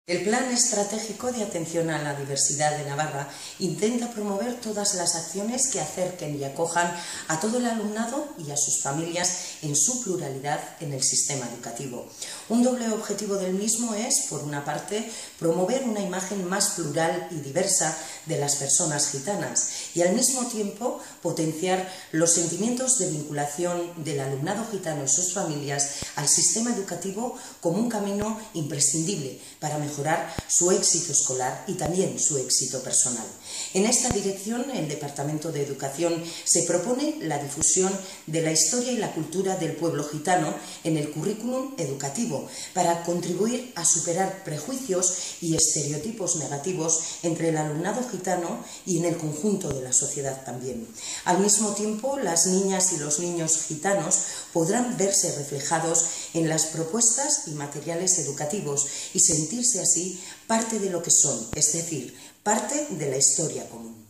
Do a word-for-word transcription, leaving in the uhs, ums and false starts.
El Plan Estratégico de Atención a la Diversidad de Navarra intenta promover todas las acciones que acerquen y acojan a todo el alumnado y a sus familias en su pluralidad en el sistema educativo. Un doble objetivo del mismo es, por una parte, promover una imagen más plural y diversa de las personas gitanas y al mismo tiempo potenciar los sentimientos de vinculación del alumnado gitano y sus familias al sistema educativo como un camino imprescindible para mejorar mejorar su éxito escolar y también su éxito personal. En esta dirección, el Departamento de Educación se propone la difusión de la historia y la cultura del pueblo gitano en el currículum educativo para contribuir a superar prejuicios y estereotipos negativos entre el alumnado gitano y en el conjunto de la sociedad también. Al mismo tiempo, las niñas y los niños gitanos podrán verse reflejados en las propuestas y materiales educativos y sentirse así parte de lo que son, es decir, parte de la historia común.